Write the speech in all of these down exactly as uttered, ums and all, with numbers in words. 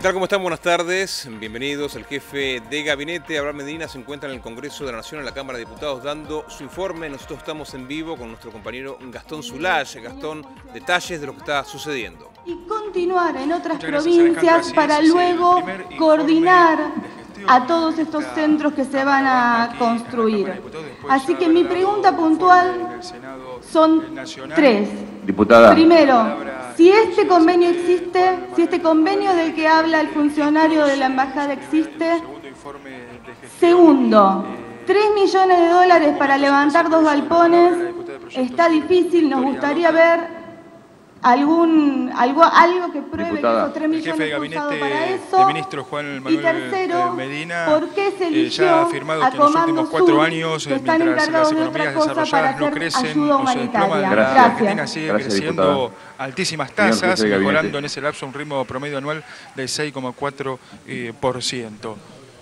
tal? ¿Cómo están? Buenas tardes. Bienvenidos. El jefe de gabinete, Abraham Medina, se encuentra en el Congreso de la Nación, en la Cámara de Diputados, dando su informe. Nosotros estamos en vivo con nuestro compañero Gastón Zulay. Gastón, detalles de lo que está sucediendo. Y continuar en otras provincias para luego coordinar a todos estos centros que se van a construir. Así que mi pregunta puntual son tres. Diputada. Primero, si este convenio existe, si este convenio del que habla el funcionario de la embajada existe. Segundo, tres millones de dólares para levantar dos galpones está difícil, nos gustaría ver algún algo algo que pruebe Diputada. que esos tres millones El jefe de gabinete para eso. del ministro Juan Manuel Y tercero, Medina ¿por qué se eligió eh, ya ha afirmado a que en los últimos Comando cuatro Sur, años, que eh, están mientras las encargados de economías otra cosa para desarrolladas no hacer crecen ayuda o se desploman, humanitaria? la Gracias. Argentina sigue Gracias, creciendo diputada. altísimas Señor jefe tasas, de gabinete. mejorando en ese lapso un ritmo promedio anual del seis coma cuatro por ciento.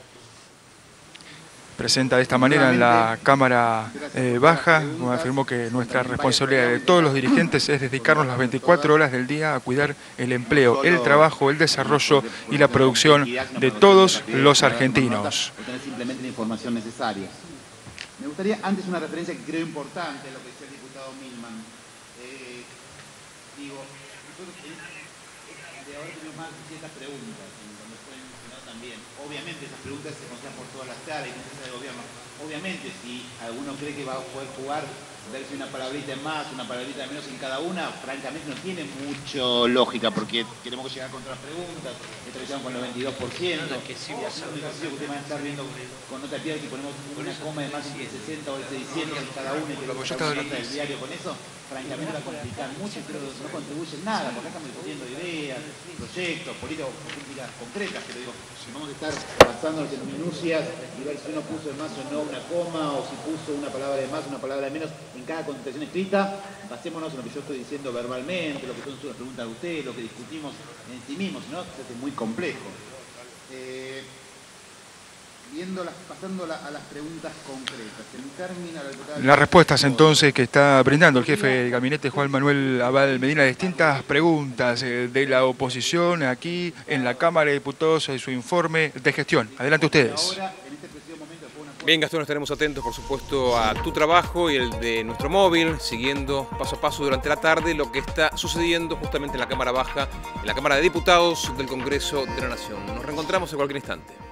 Presenta de esta manera en la Cámara eh, Baja, como afirmó que nuestra responsabilidad de todos los dirigentes es dedicarnos las veinticuatro horas del día a cuidar el empleo, el trabajo, el desarrollo y la producción de todos los argentinos. Obtener simplemente la información necesaria. Me gustaría antes una referencia que creo importante a lo que decía el diputado Milman. Eh, digo, nosotros de ahora tenemos más de ciertas preguntas, cuando fue mencionado también. Obviamente esas preguntas se conocen por todas las salas y no se sabe el gobierno. Obviamente si alguno cree que va a poder jugar, darse una palabrita más, una palabrita menos en cada una, francamente no tiene mucho lógica porque queremos llegar contra las preguntas, estamos con el veintidós por ciento, que sí, y así un ejercicio que ustedes van a estar viendo con nota piedra que ponemos una coma de más entre sesenta o el seiscientos en cada uno y que nos nota del diario con eso, francamente va a complicar mucho y creo que no contribuye en nada, porque acá estamos discutiendo ideas, proyectos, políticas, políticas concretas, pero digo, si vamos a estar basándonos en minucias y ver si uno puso de más o no una coma, o si puso una palabra de más, una palabra de menos en cada contestación escrita, basémonos en lo que yo estoy diciendo verbalmente, lo que son sus preguntas de ustedes, lo que discutimos en sí mismos, si no, es muy complejo. Eh, viendo las, pasando la, a las preguntas concretas, en términos de la diputada... Las respuestas entonces que está brindando el jefe de gabinete Juan Manuel Abad Medina, distintas preguntas eh, de la oposición aquí en la Cámara de Diputados, eh, su informe de gestión. Adelante ustedes. Bien, Gastón, estaremos atentos, por supuesto, a tu trabajo y el de nuestro móvil, siguiendo paso a paso durante la tarde lo que está sucediendo justamente en la Cámara Baja, en la Cámara de Diputados del Congreso de la Nación. Nos reencontramos en cualquier instante.